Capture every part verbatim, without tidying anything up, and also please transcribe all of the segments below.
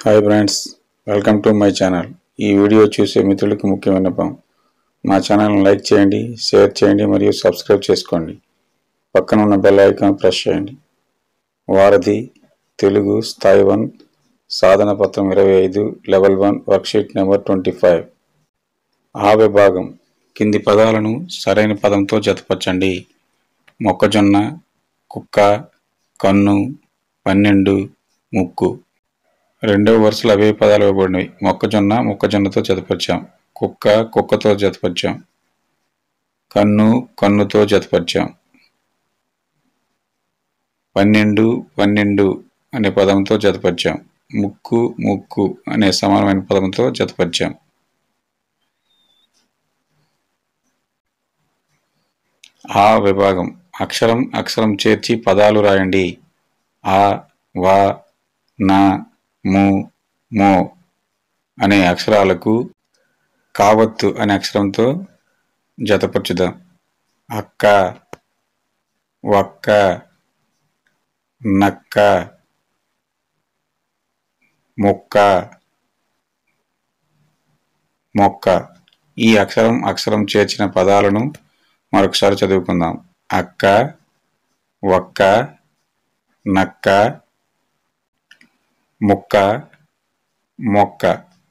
Hi friends, welcome to my channel. ఈ video చూసే మిత్రులకు ముఖ్య విన్నపం, మా ఛానల్ని లైక్ చేయండి, షేర్ చేయండి మరియు సబ్స్క్రైబ్ చేసుకోండి. పక్కన ఉన్న బెల్ ఐకాన్ ప్రెస్ చేయండి. వారధి తెలుగు స్థాయి వన్ సాధన పత్రం ఇరవై ఐదు level one worksheet number twenty five. ఆ విభాగం కింది పదాలను సరైన పదంతో జతపరచండి. మొక్కజొన్న, కుక్క, కన్ను, పన్నెండు, ముక్కు. రెండవ వరుసలు అవే పదాలు ఇవ్వబడినవి. మొక్కజొన్న మొక్కజొన్నతో జతపరిచాం, కుక్క కుక్కతో జతపరిచాం, కన్ను కన్నుతో జతపరిచాం, పన్నెండు పన్నెండు అనే పదంతో జతపరిచాం, ముక్కు ముక్కు అనే సమానమైన పదంతో జతపరిచాం. ఆ విభాగం అక్షరం అక్షరం చేర్చి పదాలు రాయండి. ఆ, వా, నా, ము, మో అనే అక్షరాలకు కావత్తు అనే అక్షరంతో జతపరచుదాం. అక్క, వక్క, నక్క, మొక్క, మొక్క. ఈ అక్షరం అక్షరం చేర్చిన పదాలను మరొకసారి చదువుకుందాం. అక్క, వక్క, నక్క, ముక్క, మొక్క.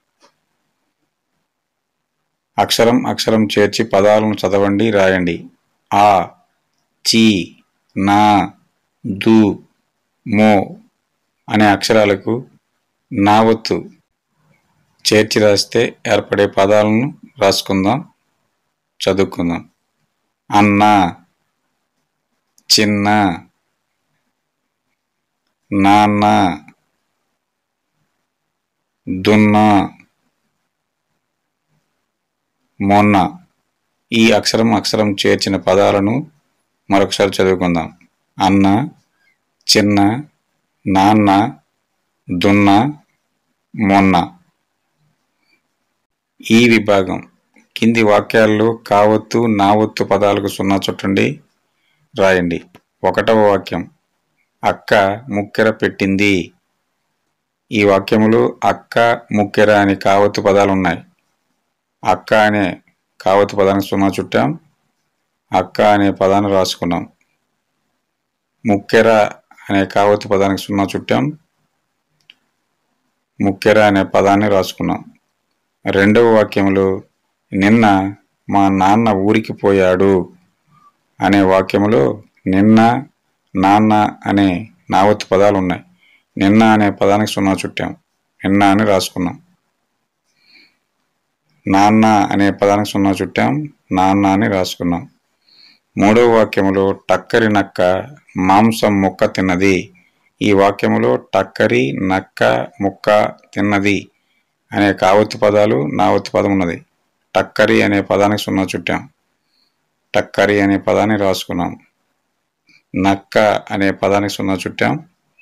అక్షరం అక్షరం చేర్చి పదాలను చదవండి, రాయండి. ఆ, చి, నా, దు, మో అనే అక్షరాలకు నావత్తు చేర్చి రాస్తే ఏర్పడే పదాలను రాసుకుందాం, చదువుకుందాం. అన్న, చిన్న, నాన్న, దున్న, మొన్న. ఈ అక్షరం అక్షరం చేర్చిన పదాలను మరొకసారి చదువుకుందాం. అన్న, చిన్న, నాన్న, దున్న, మొన్న. ఈ విభాగం కింది వాక్యాల్లో కావత్తు నావత్తు పదాలకు సున్నా చుట్టండి, రాయండి. ఒకటవ వాక్యం, అక్క ముక్కెర పెట్టింది. ఈ వాక్యములో అక్క, ముక్కెర అనే కావత్తు పదాలు ఉన్నాయి. అక్క అనే కావత్తు పదానికి సున్నా చుట్టాం, అక్క అనే పదాన్ని రాసుకున్నాం. ముక్కెర అనే కావత్తు పదానికి సున్నా చుట్టాం, ముక్కెర అనే పదాన్ని రాసుకున్నాం. రెండవ వాక్యంలో నిన్న మా నాన్న ఊరికి పోయాడు అనే వాక్యములో నిన్న, నాన్న అనే నావత్తు పదాలు ఉన్నాయి. నిన్న అనే పదానికి సున్నా చుట్టాం, నిన్న అని రాసుకున్నాం. నాన్న అనే పదానికి సున్నా చుట్టాం, నాన్న అని రాసుకున్నాం. మూడవ వాక్యములో టక్కరి నక్క మాంసం ముక్క తిన్నది. ఈ వాక్యములో టక్కరి, నక్క, ముక్క, తిన్నది అనే కావత్తు పదాలు నావత్తు పదం ఉన్నది. టక్కరి అనే పదానికి సున్నా చుట్టాం, టక్కరి అనే పదాన్ని రాసుకున్నాం. నక్క అనే పదానికి సున్నా చుట్టాం,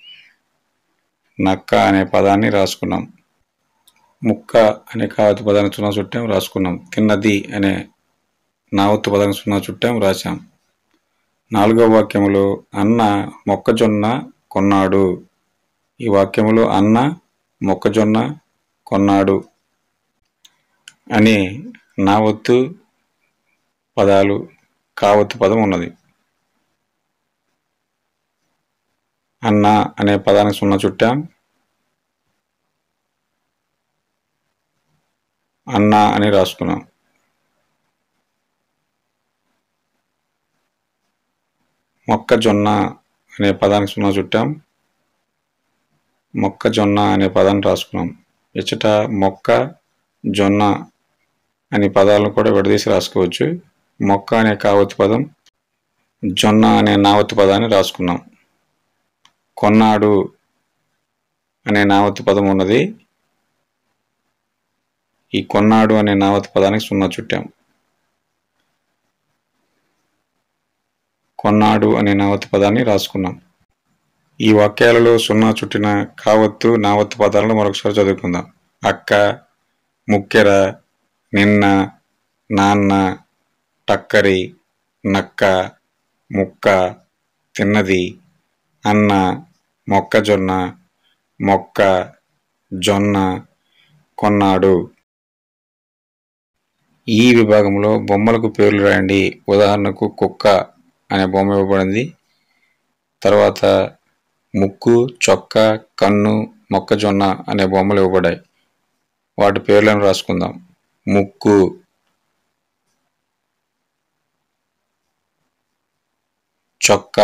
నక్క అనే పదాన్ని రాసుకున్నాం. ముక్క అనే కావత్తు పదానికి సున్నా చుట్టాం, రాసుకున్నాం. తిన్నది అనే నావత్తు పదానికి సున్నా చుట్టాం, రాశాం. నాలుగవ వాక్యములో అన్న మొక్కజొన్న కొన్నాడు. ఈ వాక్యములో అన్న మొక్కజొన్న కొన్నాడు అనే నావత్తు పదాలు కావత్తు పదం ఉన్నది. అన్న అనే పదానికి సున్నా చుట్టాం, అన్న అని రాసుకున్నాం. మొక్కజొన్న అనే పదానికి సున్నా చుట్టాం, మొక్కజొన్న అనే పదాన్ని రాసుకున్నాం. ఇచ్చట మొక్క, జొన్న అనే పదాలను కూడా విడదీసి రాసుకోవచ్చు. మొక్క అనే కావత్తు పదం, జొన్న అనే నావత్తు పదాన్ని రాసుకున్నాం. కొన్నాడు అనే నావత్తు పదం ఉన్నది. ఈ కొన్నాడు అనే నావత్తు పదానికి సున్నా చుట్టాం, కొన్నాడు అనే నావత్తు పదాన్ని రాసుకున్నాం. ఈ వాక్యాలలో సున్నా చుట్టిన కావత్తు నావత్తు పదాలను మరొకసారి చదువుకుందాం. అక్క, ముక్కెర, నిన్న, నాన్న, టక్కరి, నక్క, ముక్క, తిన్నది, అన్న, మొక్కజొన్న, మొక్క, జొన్న, కొన్నాడు. ఈ విభాగంలో బొమ్మలకు పేర్లు రాయండి. ఉదాహరణకు కుక్క అనే బొమ్మ ఇవ్వబడింది. తర్వాత ముక్కు, చొక్క, కన్ను, మొక్కజొన్న అనే బొమ్మలు ఇవ్వబడ్డాయి. వాటి పేర్లను రాసుకుందాం. ముక్కు, చొక్క,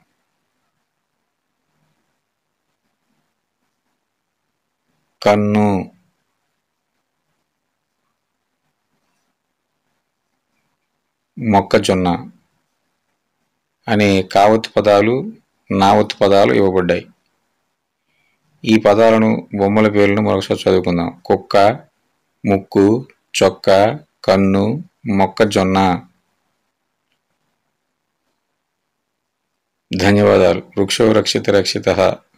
కన్ను, మొక్కజొన్న అనే కావత్తు పదాలు, నావత్తు పదాలు ఇవ్వబడ్డాయి. ఈ పదాలను, బొమ్మల పేర్లను మరొకసారి చదువుకుందాం. కుక్క, ముక్కు, చొక్క, కన్ను, మొక్కజొన్న. ధన్యవాదాలు. వృక్షో రక్షిత రక్షితః.